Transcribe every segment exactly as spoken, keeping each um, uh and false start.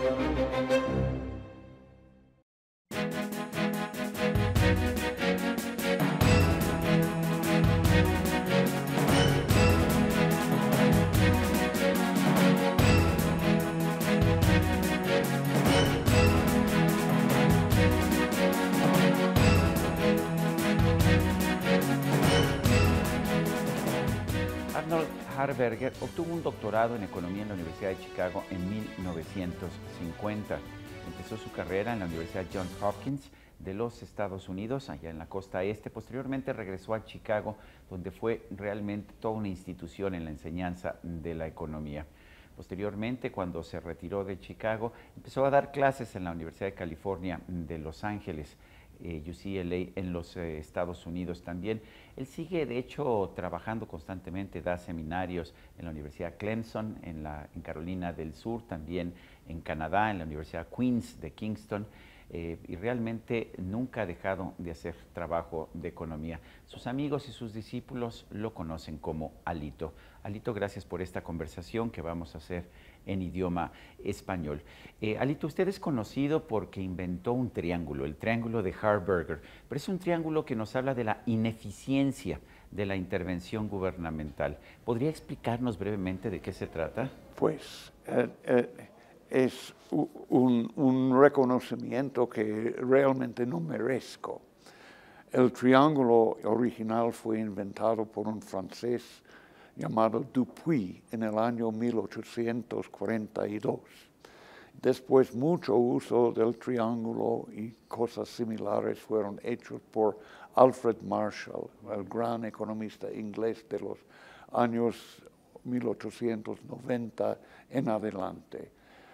Arnold Harberger obtuvo un doctorado en economía en la Universidad de Chicago en mil novecientos cincuenta. Empezó su carrera en la Universidad Johns Hopkins de los Estados Unidos, allá en la costa este. Posteriormente regresó a Chicago, donde fue realmente toda una institución en la enseñanza de la economía. Posteriormente, cuando se retiró de Chicago, empezó a dar clases en la Universidad de California de Los Ángeles, eh, U C L A, en los eh, Estados Unidos también. Él sigue, de hecho, trabajando constantemente, da seminarios en la Universidad Clemson, en, la, en Carolina del Sur, también en Canadá, en la Universidad Queen's de Kingston, eh, y realmente nunca ha dejado de hacer trabajo de economía. Sus amigos y sus discípulos lo conocen como Alito. Alito, gracias por esta conversación que vamos a hacer en idioma español. Eh, Alito, usted es conocido porque inventó un triángulo, el triángulo de Harberger, pero es un triángulo que nos habla de la ineficiencia de la intervención gubernamental. ¿Podría explicarnos brevemente de qué se trata? Pues eh, eh, es un, un reconocimiento que realmente no merezco. El triángulo original fue inventado por un francés llamado Dupuy en el año mil ochocientos cuarenta y dos. Después, mucho uso del triángulo y cosas similares fueron hechos por Alfred Marshall, el gran economista inglés de los años mil ochocientos noventa en adelante.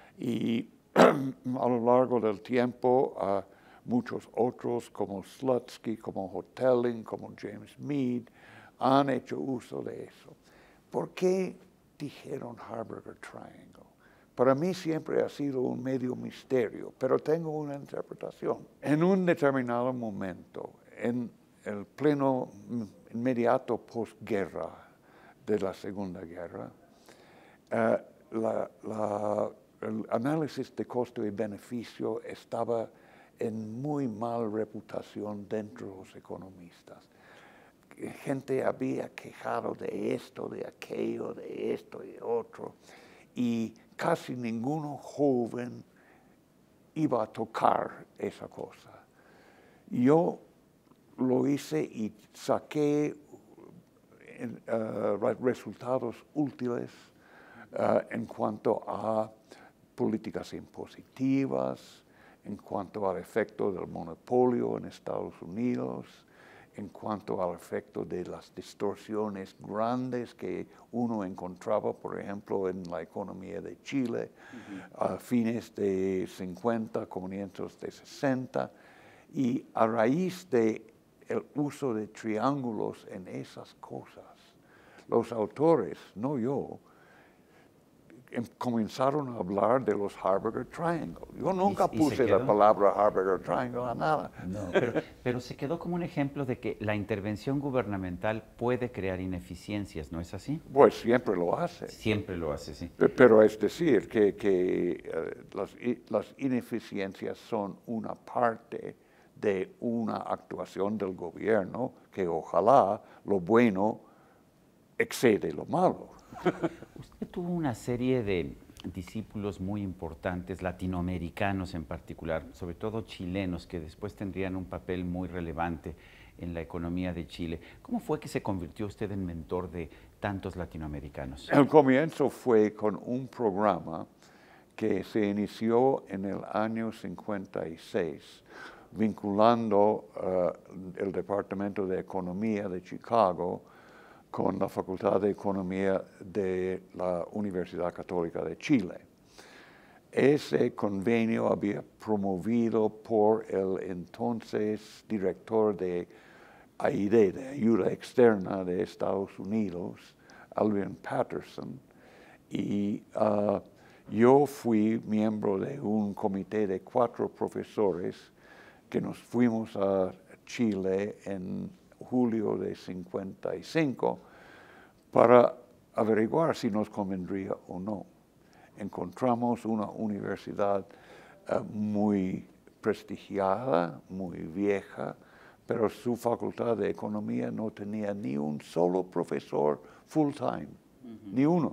Y a lo largo del tiempo, uh, muchos otros como Slutsky, como Hotelling, como James Mead, han hecho uso de eso. ¿Por qué dijeron Harberger Triangle? Para mí siempre ha sido un medio misterio, pero tengo una interpretación. En un determinado momento, en el pleno inmediato posguerra de la Segunda Guerra, uh, la, la, el análisis de costo y beneficio estaba en muy mala reputación dentro de los economistas. Gente había quejado de esto, de aquello, de esto y de otro, y casi ninguno joven iba a tocar esa cosa. Yo lo hice y saqué uh, resultados útiles uh, en cuanto a políticas impositivas, en cuanto al efecto del monopolio en Estados Unidos, en cuanto al efecto de las distorsiones grandes que uno encontraba, por ejemplo, en la economía de Chile, uh-huh. a fines de cincuenta, comienzos de sesenta, y a raíz del uso de triángulos en esas cosas, los autores, no yo, comenzaron a hablar de los Harberger Triangle. Yo nunca ¿Y, y puse la palabra Harberger Triangle a nada. No, pero, pero se quedó como un ejemplo de que la intervención gubernamental puede crear ineficiencias, ¿no es así? Pues siempre lo hace. Siempre lo hace, sí. Pero es decir, que, que uh, las, las ineficiencias son una parte de una actuación del gobierno que ojalá lo bueno excede lo malo. Usted tuvo una serie de discípulos muy importantes, latinoamericanos en particular, sobre todo chilenos, que después tendrían un papel muy relevante en la economía de Chile. ¿Cómo fue que se convirtió usted en mentor de tantos latinoamericanos? El comienzo fue con un programa que se inició en el año cincuenta y seis, vinculando uh, el Departamento de Economía de Chicago con la Facultad de Economía de la Universidad Católica de Chile. Ese convenio había promovido por el entonces director de A I D, de Ayuda Externa de Estados Unidos, Alvin Patterson, y uh, yo fui miembro de un comité de cuatro profesores que nos fuimos a Chile en julio de cincuenta y cinco para averiguar si nos convendría o no. encontramos una universidad uh, muy prestigiada, muy vieja, pero su facultad de economía no tenía ni un solo profesor full time, uh-huh. ni uno.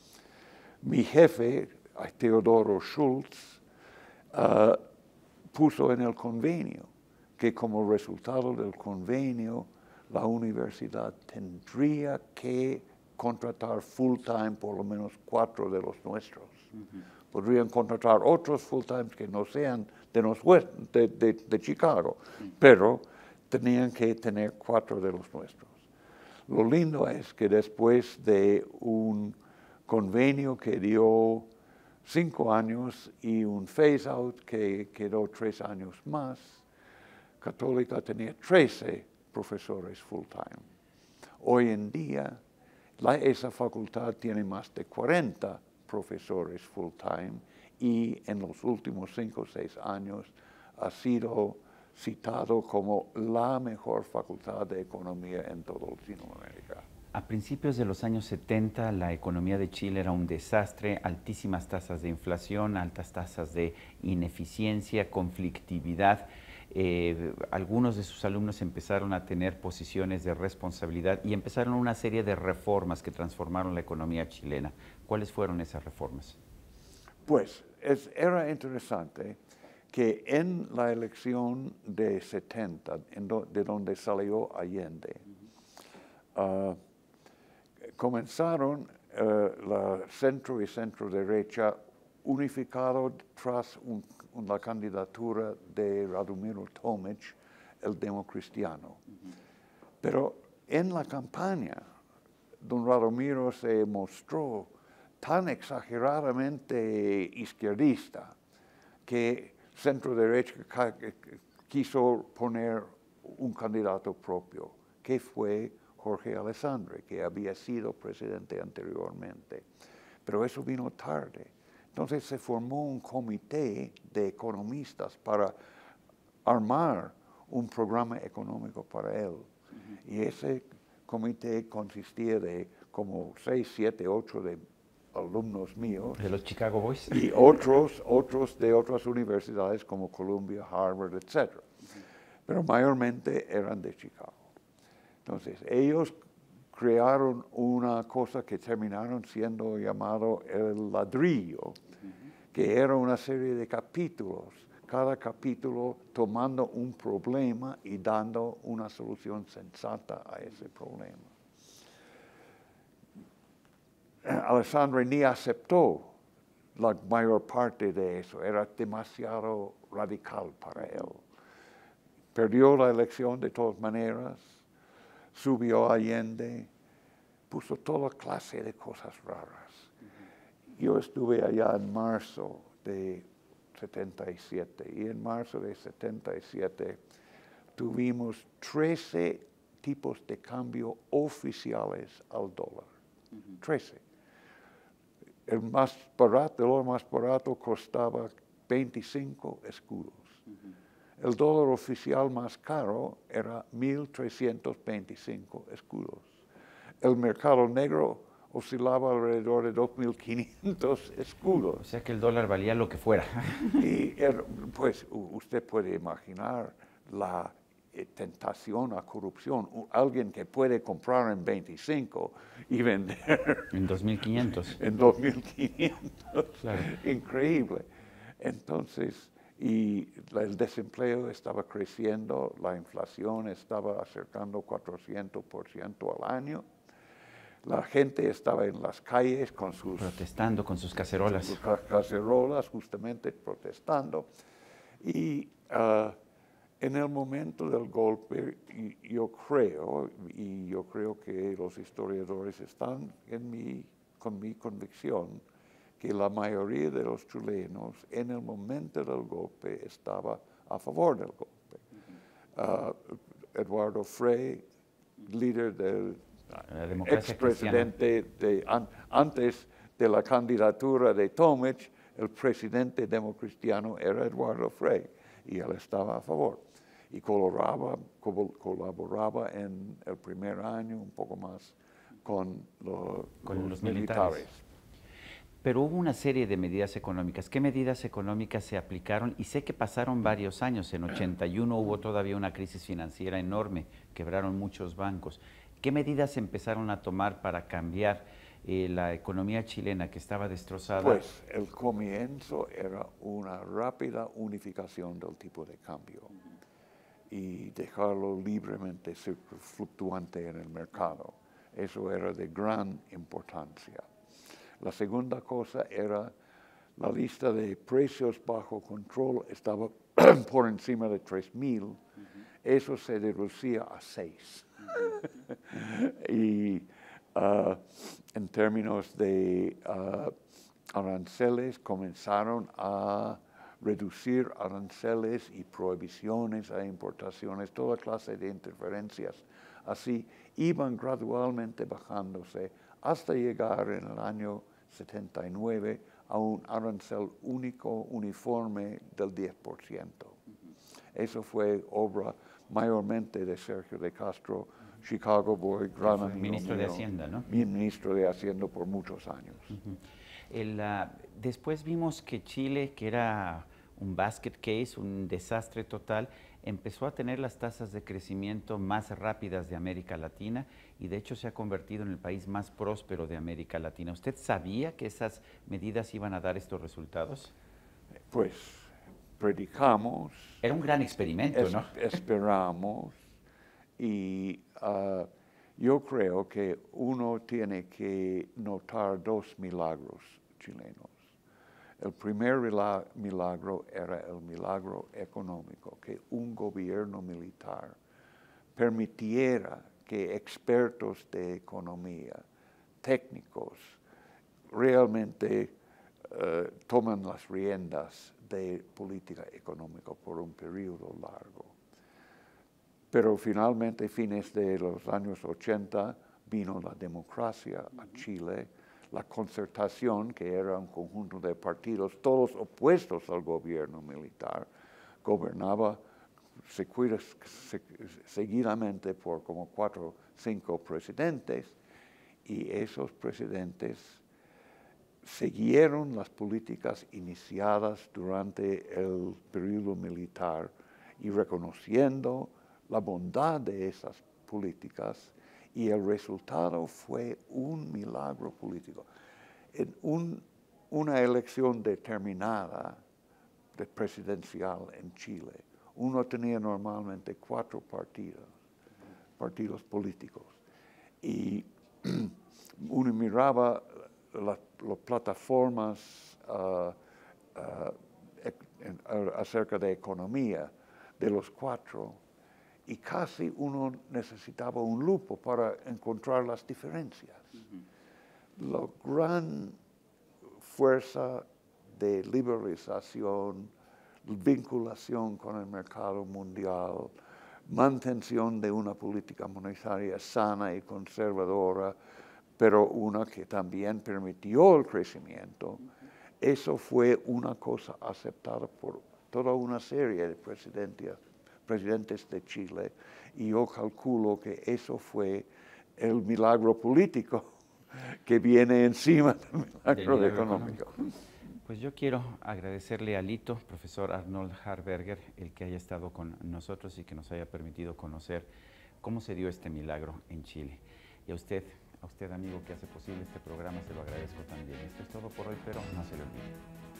Mi jefe, Teodoro Schultz, uh, puso en el convenio que como resultado del convenio la universidad tendría que contratar full time por lo menos cuatro de los nuestros. Uh-huh. Podrían contratar otros full time que no sean de, los, de, de, de Chicago, uh-huh. pero tenían que tener cuatro de los nuestros. Lo lindo es que después de un convenio que dio cinco años y un phase-out que quedó tres años más, Católica tenía trece profesores full-time. Hoy en día, la, esa facultad tiene más de cuarenta profesores full-time y en los últimos cinco o seis años ha sido citado como la mejor facultad de economía en toda Latinoamérica. A principios de los años setenta, la economía de Chile era un desastre, altísimas tasas de inflación, altas tasas de ineficiencia, conflictividad. Eh, algunos de sus alumnos empezaron a tener posiciones de responsabilidad y empezaron una serie de reformas que transformaron la economía chilena. ¿Cuáles fueron esas reformas? Pues es, era interesante que en la elección de setenta, en do, de donde salió Allende, uh, comenzaron uh, la centro y centro derecha unificado tras un, un, la candidatura de Radomiro Tomic, el democristiano. Uh-huh. Pero en la campaña, don Radomiro se mostró tan exageradamente izquierdista que centro derecha quiso poner un candidato propio, que fue Jorge Alessandri, que había sido presidente anteriormente. Pero eso vino tarde. Entonces se formó un comité de economistas para armar un programa económico para él. Uh-huh. Y ese comité consistía de como seis, siete, ocho de alumnos míos. De los Chicago Boys. Y otros, otros de otras universidades como Columbia, Harvard, etcétera. Uh-huh. Pero mayormente eran de Chicago. Entonces, ellos crearon una cosa que terminaron siendo llamado el ladrillo, uh-huh. que era una serie de capítulos, cada capítulo tomando un problema y dando una solución sensata a ese problema. Alessandri ni aceptó la mayor parte de eso, era demasiado radical para él. Perdió la elección de todas maneras, subió a Allende, puso toda clase de cosas raras. Uh-huh. Yo estuve allá en marzo de setenta y siete y en marzo de setenta y siete tuvimos trece tipos de cambio oficiales al dólar. Uh-huh. trece. El más barato, el dólar más barato costaba veinticinco escudos. Uh-huh. El dólar oficial más caro era mil trescientos veinticinco escudos. El mercado negro oscilaba alrededor de dos mil quinientos escudos. O sea que el dólar valía lo que fuera. Y er, pues usted puede imaginar la eh, tentación a corrupción. Alguien que puede comprar en veinticinco y vender en dos mil quinientos. En dos mil quinientos. Claro. Increíble. Entonces, y la, el desempleo estaba creciendo, la inflación estaba acercando cuatrocientos por ciento al año. La gente estaba en las calles con sus... Protestando con sus cacerolas. Sus cacerolas, justamente protestando. Y uh, en el momento del golpe, y, yo creo, y yo creo que los historiadores están en mi, con mi convicción, que la mayoría de los chilenos en el momento del golpe estaba a favor del golpe. Uh, Eduardo Frei, líder del expresidente de, an, antes de la candidatura de Tomic, el presidente democristiano era Eduardo Frei y él estaba a favor. Y colaboraba, colaboraba en el primer año un poco más con, lo, con los, los militares. militares. Pero hubo una serie de medidas económicas. ¿Qué medidas económicas se aplicaron? Y sé que pasaron varios años. En ochenta y uno hubo todavía una crisis financiera enorme, quebraron muchos bancos. ¿Qué medidas empezaron a tomar para cambiar eh, la economía chilena que estaba destrozada? Pues el comienzo era una rápida unificación del tipo de cambio y dejarlo libremente fluctuante en el mercado. Eso era de gran importancia. La segunda cosa era la lista de precios bajo control estaba por encima de tres mil. Uh-huh. Eso se reducía a seis. Uh-huh. Y uh, en términos de uh, aranceles, comenzaron a reducir aranceles y prohibiciones a importaciones, toda clase de interferencias. Así iban gradualmente bajándose hasta llegar en el año setenta y nueve a un arancel único, uniforme del diez por ciento. Uh-huh. Eso fue obra mayormente de Sergio de Castro, uh-huh. Chicago Boy, gran amigo ministro mío, de Hacienda, ¿no? Mi ministro de Hacienda por muchos años. Uh-huh. El, uh, después vimos que Chile, que era un basket case, un desastre total, empezó a tener las tasas de crecimiento más rápidas de América Latina y de hecho se ha convertido en el país más próspero de América Latina. ¿Usted sabía que esas medidas iban a dar estos resultados? Pues predicamos. Era un gran experimento, es, ¿no? Esperamos y uh, yo creo que uno tiene que notar dos milagros chilenos. El primer milagro era el milagro económico, que un gobierno militar permitiera que expertos de economía, técnicos, realmente uh, toman las riendas de política económica por un periodo largo. Pero finalmente, fines de los años ochenta, vino la democracia a Chile, la concertación, que era un conjunto de partidos, todos opuestos al gobierno militar, gobernaba seguidamente por como cuatro, cinco presidentes, y esos presidentes siguieron las políticas iniciadas durante el periodo militar y reconociendo la bondad de esas políticas, y el resultado fue un milagro político. En un, una elección determinada de presidencial en Chile, uno tenía normalmente cuatro partidos, partidos políticos, y uno miraba las la plataformas uh, uh, en, uh, acerca de economía de los cuatro, y casi uno necesitaba un lupo para encontrar las diferencias. Uh-huh. La gran fuerza de liberalización, vinculación con el mercado mundial, mantención de una política monetaria sana y conservadora, pero una que también permitió el crecimiento. Uh-huh. Eso fue una cosa aceptada por toda una serie de presidentes presidentes de Chile, y yo calculo que eso fue el milagro político que viene encima del milagro, milagro económico. económico. Pues yo quiero agradecerle a Lito, profesor Arnold Harberger, el que haya estado con nosotros y que nos haya permitido conocer cómo se dio este milagro en Chile. Y a usted, a usted amigo que hace posible este programa, se lo agradezco también. Esto es todo por hoy, pero no se lo olvide.